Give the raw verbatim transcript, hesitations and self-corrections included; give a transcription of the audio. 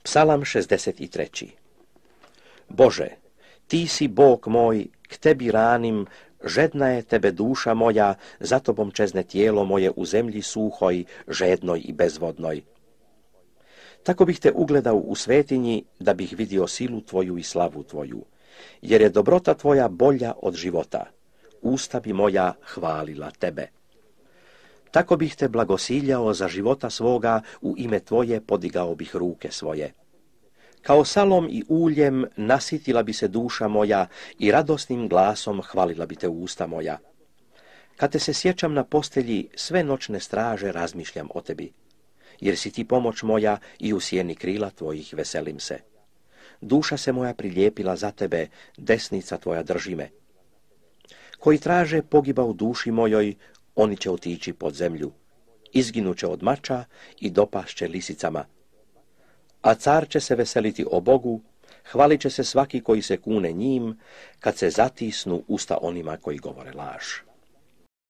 Psalam šezdeset tri. Bože, ti si Bog moj, k tebi ranim, žedna je tebe duša moja, za tobom čezne tijelo moje u zemlji suhoj, žednoj i bezvodnoj. Tako bih te ugledao u svetinji, da bih vidio silu tvoju i slavu tvoju, jer je dobrota tvoja bolja od života. Usta bi moja hvalila tebe. Tako bih te blagosiljao za života svoga, u ime tvoje podigao bih ruke svoje. Kao salom i uljem nasitila bi se duša moja i radosnim glasom hvalila bi te usta moja. Kad te se sjećam na postelji, sve noćne straže razmišljam o tebi, jer si ti pomoć moja i u sjeni krila tvojih veselim se. Duša se moja prilijepila za tebe, desnica tvoja drži me. Koji traže pogiba u duši mojoj, oni će otići pod zemlju, izginuće od mača i dopašće lisicama. A car će se veseliti o Bogu, hvalit će se svaki koji se kune njim, kad se zatisnu usta onima koji govore laž.